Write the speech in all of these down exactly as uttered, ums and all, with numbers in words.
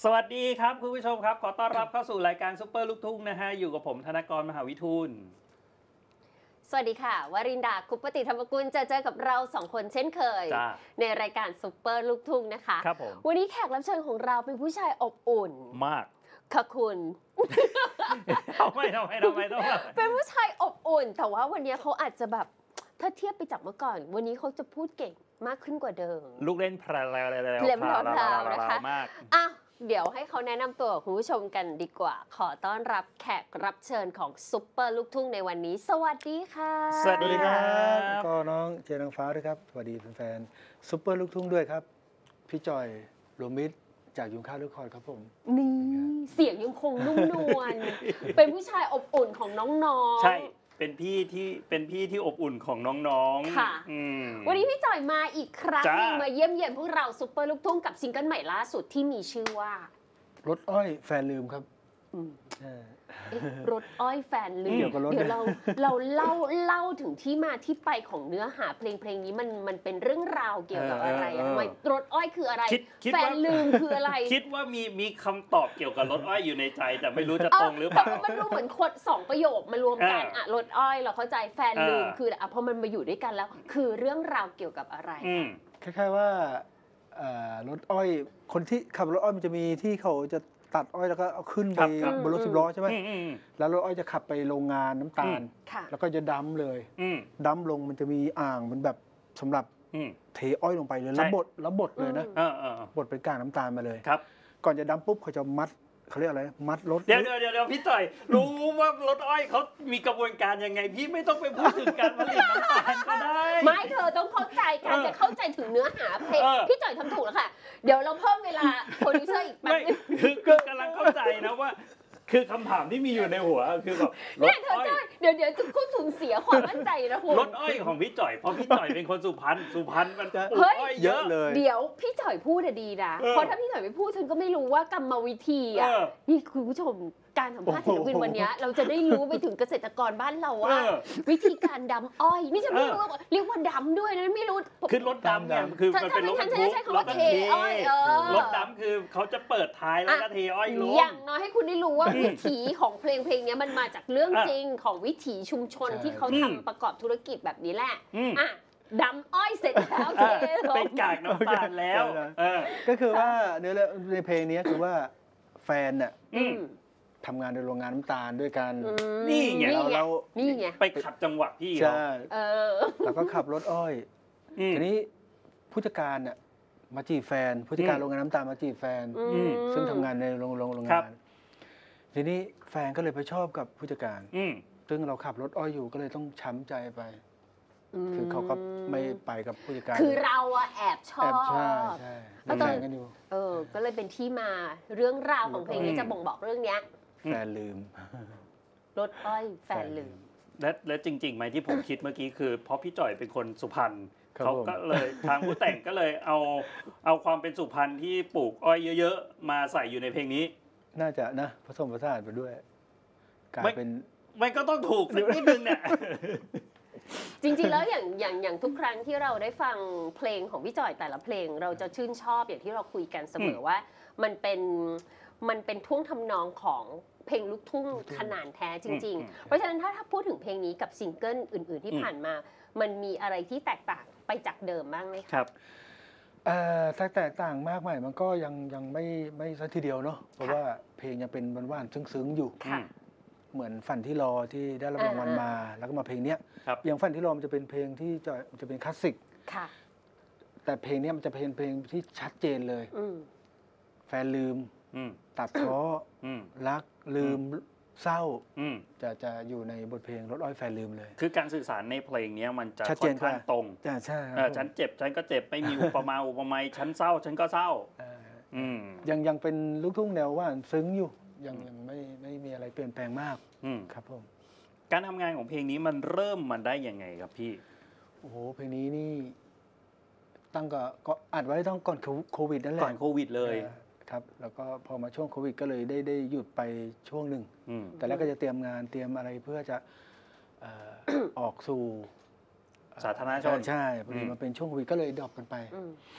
สวัสดีครับคุณผู้ชมครับขอต้อนรับเข้าสู่รายการซุปเปอร์ลูกทุ่งนะฮะอยู่กับผมธนกรมหาวิทูลสวัสดีค่ะวรินดาคุปปติธรรมกุลจะเจอกับเราสองคนเช่นเคยในรายการซุปเปอร์ลูกทุ่งนะคะครับผมวันนี้แขกรับเชิญของเราเป็นผู้ชายอบอุ่นมากค่ะคุณทำไมทำไมทำไมต้องเป็นผู้ชายอบอุ่นแต่ว่าวันนี้เขาอาจจะแบบถ้าเทียบไปจากเมื่อก่อน วันนี้เขาจะพูดเก่งมากขึ้นกว่าเดิมลูกเล่นพลาแล้วแล้วแล้วแล้วนะคะอ่ะเดี๋ยวให้เขาแนะนำตัวคุณผู้ชมกันดีกว่าขอต้อนรับแขกรับเชิญของซุปเปอร์ลูกทุ่งในวันนี้สวัสดีค่ะสวัสดีครับก็น้องเจนนางฟ้าด้วยครับสวัสดีแฟนๆซุปเปอร์ลูกทุ่งด้วยครับพี่จอยโรมิตรจากยุงข้าวลูกคอยครับผมนี่เสียงยังคงนุ่มนวลเป็นผู้ชายอบอุ่นของน้องๆใช่เป็นพี่ที่เป็นพี่ที่อบอุ่นของน้องๆค่ะวันนี้พี่จอยมาอีกครั้งนึงมาเยี่ยมเยียนพวกเราซุปเปอร์ลูกทุ่งกับซิงเกิลใหม่ล่าสุดที่มีชื่อว่ารถอ้อยแฟนลืมครับรถอ้อยแฟนลืมเดี๋ยวเราเราเล่าเล่าถึงที่มาที่ไปของเนื้อหาเพลงเพลงนี้มันมันเป็นเรื่องราวเกี่ยวกับอะไรทำไมรถอ้อยคืออะไรแฟนลืมคืออะไรคิดว่ามีมีคำตอบเกี่ยวกับรถอ้อยอยู่ในใจแต่ไม่รู้จะตรงหรือเปล่ามันดูเหมือนคนสองประโยคมารวมกันอ่ะรถอ้อยเราเข้าใจแฟนลืมคืออ่ะพอมันมาอยู่ด้วยกันแล้วคือเรื่องราวเกี่ยวกับอะไรคล้ายๆว่ารถอ้อยคนที่ขับรถอ้อยมันจะมีที่เขาจะตัดอ้อยแล้วก็เอาขึ้นไปบนรถสิบล้อใช่ไหมแล้วรถอ้อยจะขับไปโรงงานน้ำตาลแล้วก็จะดั้มเลยดั้มลงมันจะมีอ่างมันแบบสำหรับเทอ้อยลงไปเลยแล้วบดแล้วบดเลยนะบดเป็นกากน้ำตาลมาเลยก่อนจะดั้มปุ๊บเขาจะมัดเขาเรียกอะไรมัดรถเดี๋ยวเดี๋ยวเดี๋ยวพี่ต่อยรู้ว่ารถอ้อยเขามีกระบวนการยังไงพี่ไม่ต้องไปพูดถึงการผลิตน้ำตาลก็ได้ไม่เธอต้องเข้าใจการจะเข้าใจถึงเนื้อหาเพลงพี่จ่อยทำถูกแล้วค่ะเดี๋ยวเราเพิ่มเวลาโปรดิวเซอร์อีกแป๊บนึงคือคือกำลังเข้าใจนะว่าคือคำถามที่มีอยู่ในหัวคือแบบรถอ้อยเดี๋ยวเดี๋ยวจะคุณสูญเสียความมั่นใจนะคุณรถอ้อยของพี่จ่อยเพราะพี่จ่อยเป็นคนสุพรรณสุพรรณมันปลูกอ้อยเยอะเลยเดี๋ยวพี่จ่อยพูดดีนะเพราะถ้าพี่จ่อยไม่พูดฉันก็ไม่รู้ว่ากรรมวิธีอ่ะนี่คุณผู้ชมการสัมภาษณ์ศิลปินวันนี้เราจะได้รู้ไปถึงเกษตรกรบ้านเราว่าวิธีการดำอ้อยนี่ฉันไม่รู้เรียกว่าดำด้วยนะไม่รู้คือรถดำเนี่ยคือมันเป็นรถบรรทุกรถเทอ้อยรถดำคือเขาจะเปิดท้ายแล้วก็เทอ้อยลงอย่างน้อยให้คุณได้รู้ว่าวิถีของเพลงเพลงนี้มันมาจากเรื่องจริงของวิถีชุมชนที่เขาทำประกอบธุรกิจแบบนี้แหละอ่ะดำอ้อยเสร็จแล้วเทเป็นกากน้ำตาลแล้วก็คือว่าเนื้อในเพลงนี้คือว่าแฟนน่ะทำงานในโรงงานน้ำตาลด้วยกันนี่ไงเรานี่ไงไปขัดจังหวะพี่ใช่แล้วก็ขับรถอ้อยทีนี้ผู้จัดการน่ะมาจีบแฟนผู้จัดการโรงงานน้ำตาลมาจีบแฟนซึ่งทำงานในโรงโรงงานทีนี้แฟนก็เลยไปชอบกับผู้จัดการซึ่งเราขับรถอ้อยอยู่ก็เลยต้องช้ำใจไปคือเขาก็ไม่ไปกับผู้จัดการคือเราอะแอบชอบใช่ใช่แล้วตอนกันอยู่เออก็เลยเป็นที่มาเรื่องราวของเพลงนี้จะบ่งบอกเรื่องเนี้ยแฟนลืมรถอ้อยแฟนลืมและและจริงๆไหมที่ผมคิดเมื่อกี้คือเพราะพี่จ่อยเป็นคนสุพรรณเขาก็เลยทางผู้แต่งก็เลยเอาเอาความเป็นสุพรรณที่ปลูกอ้อยเยอะๆมาใส่อยู่ในเพลงนี้น่าจะนะผสมผสานไปด้วยกลายเป็นมันก็ต้องถูกสักนิดนึงเนี่ยจริงๆแล้วอย่างอย่างอย่างทุกครั้งที่เราได้ฟังเพลงของพี่จ่อยแต่ละเพลงเราจะชื่นชอบอย่างที่เราคุยกันเสมอว่ามันเป็นมันเป็นท่วงทำนองของเพลงลูกทุ่งขนาดแท้จริงๆเพราะฉะนั้นถ้าถ้าพูดถึงเพลงนี้กับซิงเกิลอื่นๆที่ผ่านมามันมีอะไรที่แตกต่างไปจากเดิมบ้างไหมครับแตกต่างมากไหมมันก็ยังยังไม่ไม่ซะทีเดียวเนาะเพราะว่าเพลงยังเป็นหวานๆซึ้งๆอยู่เหมือนฝันที่รอที่ได้รับรางวัลมาแล้วก็มาเพลงนี้อย่างฝันที่รอมันจะเป็นเพลงที่จะจะเป็นคลาสสิกแต่เพลงนี้มันจะเป็นเพลงที่ชัดเจนเลยแฟนลืมตัดพ้อรักลืมเศร้าจะจะอยู่ในบทเพลงรถอ้อยแฟนลืมเลยคือการสื่อสารในเพลงนี้มันจะค่อนข้างตรงใช่ฉันเจ็บฉันก็เจ็บไม่มีอุปมาอุปไมยฉันเศร้าฉันก็เศร้ายังยังเป็นลูกทุ่งแนวว่าซึ้งอยู่ยังยังไม่ไม่มีอะไรเปลี่ยนแปลงมากครับผมการทำงานของเพลงนี้มันเริ่มมันได้ยังไงครับพี่โอ้โหเพลงนี้นี่ตั้งก็อัดไว้ตั้งก่อนโควิดนั่นแหละก่อนโควิดเลยครับแล้วก็พอมาช่วงโควิดก็เลยได้ได้หยุดไปช่วงหนึ่งแต่แล้วก็จะเตรียมงานเตรียมอะไรเพื่อจะออกสู่สาธารณชนใช่พอดีมาเป็นช่วงโควิดก็เลยดรอปกันไป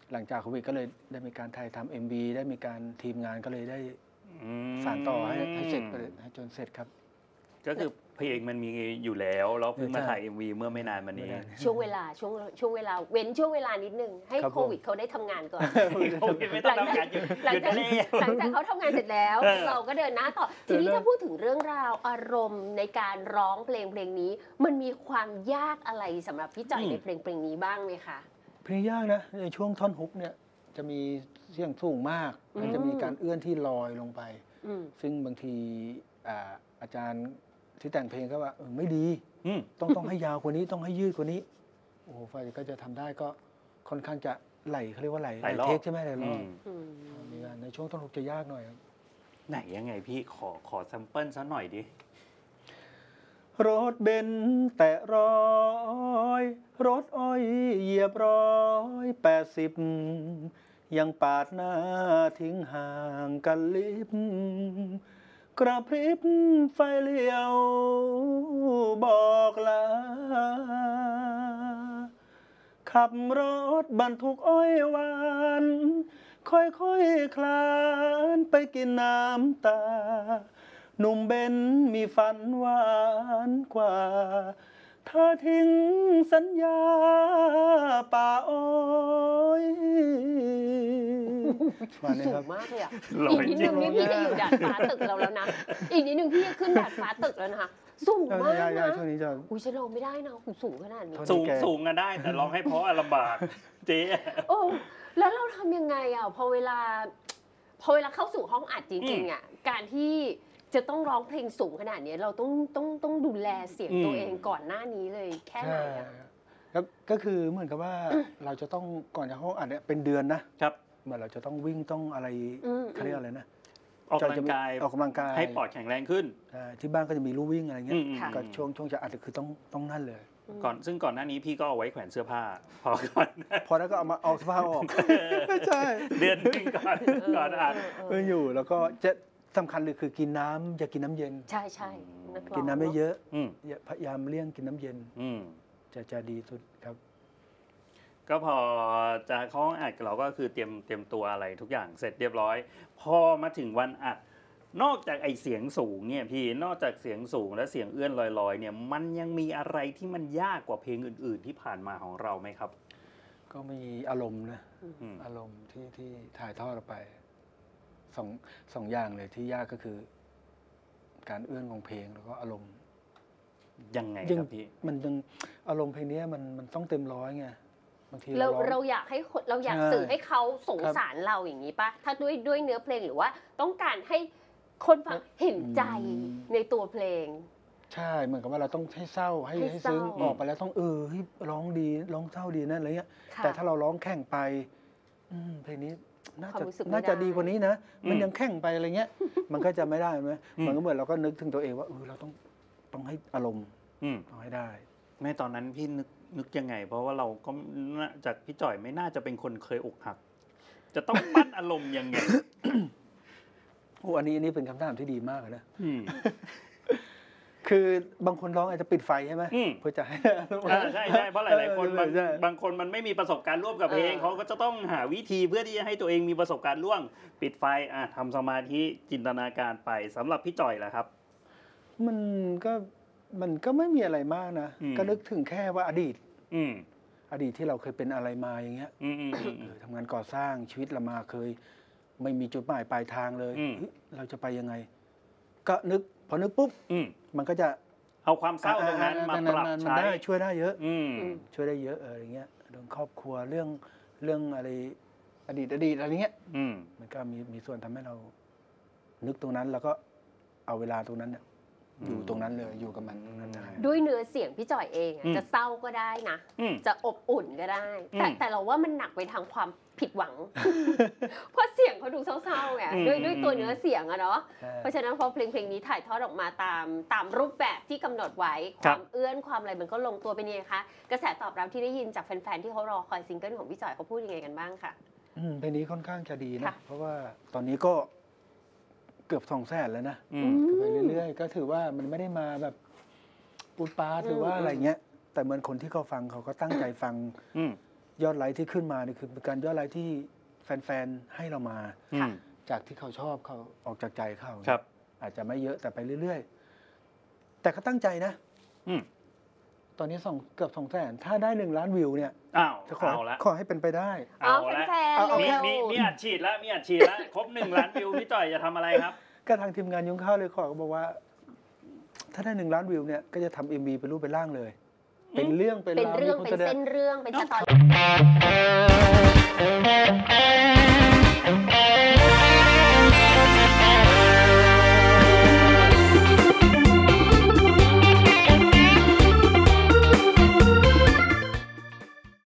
หลังจากโควิดก็เลยได้มีการถ่ายทำเอ็มวีได้มีการทีมงานก็เลยได้อืมสานต่อให้ให้เสร็จไปเลยให้จนเสร็จครับก็คือเพลงมันมีอยู่แล้วแล้วเพิ่งมาใช่ถ่าย เอ็ม วี เมื่อไม่นานมานี้ช่วงเวลาช่วงช่วงเวลาเว้นช่วงเวลานิดนึงให้ครับผมโควิดเขาได้ทำงานก่อนโควิดไม่ต้องทำงานหยุดหลัหงยุดจากได้หลังจากเขาทำงานเสร็จแล้วเออเราก็เดินหน้าต่อ ทีนี้ถ้าพูดถึงเรื่องราวอารมณ์ในการร้องเพลงเพลงนี้ มันมีความยากอะไรสำหรับพี่จ่อยในเพลงเพลงนี้บ้างไหมคะเพลงยากนะในช่วงท่อนฮุกเนี่ยจะมีเสียงสูงมากอืมมันจะมีการเอื้อนที่ลอยลงไปอืมซึ่งบางทีอ่าอาจารย์ที่แต่งเพลงก็ว่าเออไม่ดีอืมต้องต้องให้ยาวกว่านี้ต้องให้ยืดกว่านี้โอ้โหฝ่ายก็จะทำได้ก็ค่อนข้างจะไหลเขาเรียกว่าไหลหลายรอบเทคใช่ไหมไหลรอือบมอืมมีงานในช่วงต้นฮุกจะยากหน่อยครับไหนยังไงพี่ขอขอแซมเปิลซะหน่อยดิรถเบนซ์แตะร้อยรถอ้อยเหยียบร้อยแปดสิบยังปาดหน้าทิ้งห่างกันลิบกระพริบไฟเลี้ยวบอกลาขับรถบรรทุกอ้อยหวานค่อยๆคคลานไปกินน้ำตาหนุ่มเบนมีฝันหวานกว่าเธอทิ้งสัญญาป่าอ้อยมาเนี่ยสูครังบมากเลยอ่ะหล่ออีกนิดจรินึงงนี่พี่จะอยู่ดาดฟ้าตึกเราแล้วนะ อีกนิดนึงพี่จะขึ้นดาดฟ้าตึกแล้วนะคะสูงมากยานะยช่วงนี้จะอุ้ยฉันลงไม่ได้นะสูงขนาดนี้โทษสูงแกสูงอะได้แต่ร้องให้เพราะอะลำบาก เจ๊โอ้แล้วเราทำยังไงอ่ะพอเวลาพอเวลาเข้าสู่ห้องอัดจริงๆอ่ะการที่จะต้องร้องเพลงสูงขนาดนี้เราต้องต้องต้องดูแลเสียงตัวเองก่อนหน้านี้เลยแค่ไหนใช่อ่ะครับก็คือเหมือนกับว่า เราจะต้องก่อนจะห้องอัดเนี่ยเป็นเดือนนะครับ เหมือนเราจะต้องวิ่งต้องอะไรอืมเขาเรียกอะไรนะออกกำลังกายออกกำลังกายให้ปอดแข็งแรงขึ้นใช่ที่บ้านก็จะมีลู่วิ่งอะไรเงี้ยอืมก็ช่วงช่วงจะอัดคือต้องต้องนั่นเลยก่อนซึ่งก่อนหน้านี้พี่ก็เอาไว้แขวนเสื้อผ้า พอก่อนพอแล้วก็เอามาเอาเสื้อผ้าออก ใช่เดือนหนึงก่อนก่อนอัดเอออยู่แล้วก็จะสำคัญเลยคือกินน้ำอย่ากินน้ำเย็นใช่ใช่นักร้องกินน้ำไม่เยอะอืมอย่าพยายามเลี่ยงกินน้ำเย็นอืมจะจะดีสุดครับก็พอจะเข้าห้องอัดเราก็คือเตรียมเตรียมตัวอะไรทุกอย่างเสร็จเรียบร้อย พอมาถึงวันอัด นอกจากไอเสียงสูงเนี่ยพี่นอกจากเสียงสูงและเสียงเอื้อนลอยๆเนี่ยมันยังมีอะไรที่มันยากกว่าเพลงอื่น ๆ ที่ผ่านมาของเราไหมครับก็มีอารมณ์นะอืมอารมณ์ที่ที่ถ่ายทอดออกไปสองสองอย่างเลยที่ยากก็คือ การเอื้อนของเพลงแล้วก็อารมณ์ยังไงยัครับพี่มันยังอารมณ์เพลงนี้มันมันต้องเต็มร้อยไงบางทีเราเราร้องเราอยากให้คนเราอยากใช่สื่อให้เขาสงครับสารเราอย่างนี้ปะถ้าด้วยด้วยเนื้อเพลงหรือว่าต้องการให้คนฟังเห็นใจอืมในตัวเพลงใช่เหมือนกับว่าเราต้องให้เศร้าให้ให้ให้เศร้าซึ้งออกไปแล้วต้องเออเฮ้ยร้องดีร้องเศร้าดีนั่นอะไรเงี้ยค่ะแต่ถ้าเราร้องแข่งไปอืมเพลงนี้น่าความจะรู้สึกไม่น่าจะได้ดีกว่านี้นะ มันอืมยังแข่งไปอะไรเงี้ย มันก็จะไม่ได้ไหมอืมมันก็เหมือนเราก็นึกถึงตัวเองว่าเออเราต้องต้องให้อารมณ์อืมต้องให้ได้แม่ตอนนั้นพี่นึกนึกยังไง เพราะว่าเราก็น่าจากพี่จ่อยไม่น่าจะเป็นคนเคยอกหัก จะต้องปั้นอารมณ์ยังไงโอ้อันนี้อันนี้เป็นคำถามที่ดีมากเลยนะอืมคือบางคนร้องอาจจะปิดไฟใช่ไหมอืมเพื่อจะให้อ่าใช่ใช่เพราะหลาย ๆ คนบางใช่บางคนมันไม่มีประสบการณ์ร่วมกับเพลงเออเขาก็จะต้องหาวิธีเพื่อที่จะให้ตัวเองมีประสบการณ์ร่วม ปิดไฟอ่ะทำสมาธิจินตนาการไปสำหรับพี่จ่อยแหละครับมันก็มันก็ไม่มีอะไรมากนะอืมก็นึกถึงแค่ว่าอดีตอืมอดีตที่เราเคยเป็นอะไรมาอย่างเงี้ยอืมอืมอืมเออทำงานก่อสร้างชีวิตเรามาเคย ไม่มีจุดหมายปลายทางเลยอืมเฮ้ยเราจะไปยังไง ก็นึกพอนึกปุ๊บอืมมันก็จะเอาความเศร้าตรงนั้นมาปรับมันใช้ได้ช่วยได้เยอะอืมช่วยได้เยอะเอออย่างเงี้ยเรื่องครอบครัวเรื่องเรื่องอะไรอดีตอดีตอะไรเงี้ยอืมมันก็มีมีส่วนทำให้เรา นึกตรงนั้นแล้วก็เอาเวลาตรงนั้นเนี่ยอืมอยู่ตรงนั้นเลยอยู่กับมันตรงนั้นได้ด้วยเนื้อเสียงพี่จ่อยเองอะอืมจะเศร้าก็ได้นะอืมจะอบอุ่นก็ได้ แต่อืมแต่เราว่ามันหนักไปทางความผิดหวัง เพราะเสียงเขาดูเศร้าๆไงอืมด้วยด้วยตัวเนื้อเสียงอะเนาะใช่เพราะฉะนั้นพอเพลงเพลงนี้ถ่ายทอดออกมาตามตามรูปแบบที่กำหนดไว้คครับวามเอื้อนความอะไรมันก็ลงตัวเป็นยังไงคะกระแสตอบรับที่ได้ยินจากแฟนๆที่เขารอคอยซิงเกิลของพี่จ่อยเขาพูดยังไงกันบ้างค่ะอืมเพลงนี้ค่อนข้างจะดีนะค่ะเพราะว่าตอนนี้ก็เกือบสองแสนแล้วนะอือืมมไปเรื่อยๆ ก็ถือว่ามันไม่ได้มาแบบปูดปาดหรือว่าอืมอะไรเงี้ย แต่เหมือนคนที่เขาฟังเขาก็ตั้งใจฟังอืมยอดไลค์ที่ขึ้นมานี่คือเป็นการยอดไลค์ที่แฟนๆให้เรามาอืมจากที่เขาชอบเขาออกจากใจเขาครับอาจจะไม่เยอะแต่ไปเรื่อยๆ แต่เขาตั้งใจนะอืมตอนนี้สองเกือบสองแสนถ้าได้หนึ่งล้านวิวเนี่ยอ้าวจะขอเอาละขอให้เป็นไปได้อ๋อเอาละแฟนเอาๆเอามีเร็วมีมีอัดฉีดแล้วมีอัดฉีดแล้วครบหนึ่งล้านวิวพี่จ่อยจะทำอะไรครับก็ทางทีมงานยุ้งข้าวเลยขอก็บอกว่า ถ้าได้หนึ่งล้านวิวเนี่ยก็จะทำเอ็มบีเป็นรูปเป็นร่างเลย เป็นเรื่องเป็นเป็นราวเรื่องมีคเป็นแสดเส้นเรื่องเป็นสตอรี่